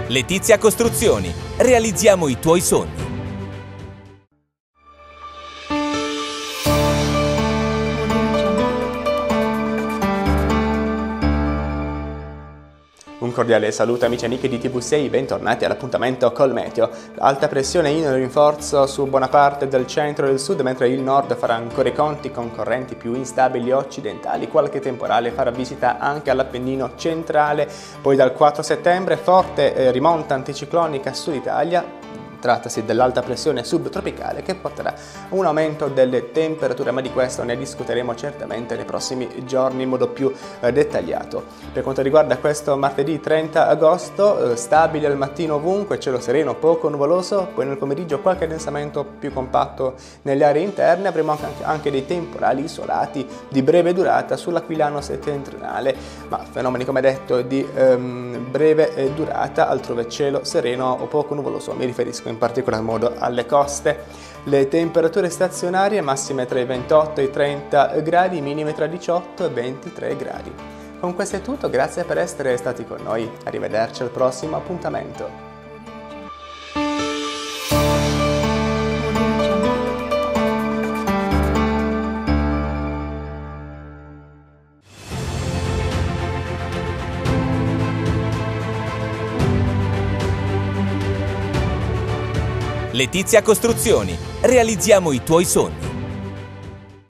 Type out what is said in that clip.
Letizia Costruzioni. Realizziamo i tuoi sogni. Un cordiale saluto amici e amiche di TV6, bentornati all'appuntamento col meteo. Alta pressione in rinforzo su buona parte del centro e del sud, mentre il nord farà ancora i conti con correnti più instabili occidentali. Qualche temporale farà visita anche all'Appennino centrale. Poi dal 4 settembre forte rimonta anticiclonica Sud Italia. Trattasi dell'alta pressione subtropicale che porterà a un aumento delle temperature, ma di questo ne discuteremo certamente nei prossimi giorni in modo più dettagliato. Per quanto riguarda questo martedì 30 agosto, stabile al mattino ovunque, cielo sereno, poco nuvoloso, poi nel pomeriggio qualche addensamento più compatto nelle aree interne, avremo anche dei temporali isolati di breve durata sull'Aquilano settentrionale, ma fenomeni come detto di breve durata, altrove cielo sereno o poco nuvoloso, mi riferisco in particolar modo alle coste. Le temperature stazionarie massime tra i 28 e i 30 gradi, minime tra i 18 e i 23 gradi. Con questo è tutto, grazie per essere stati con noi, arrivederci al prossimo appuntamento. Letizia Costruzioni. Realizziamo i tuoi sogni.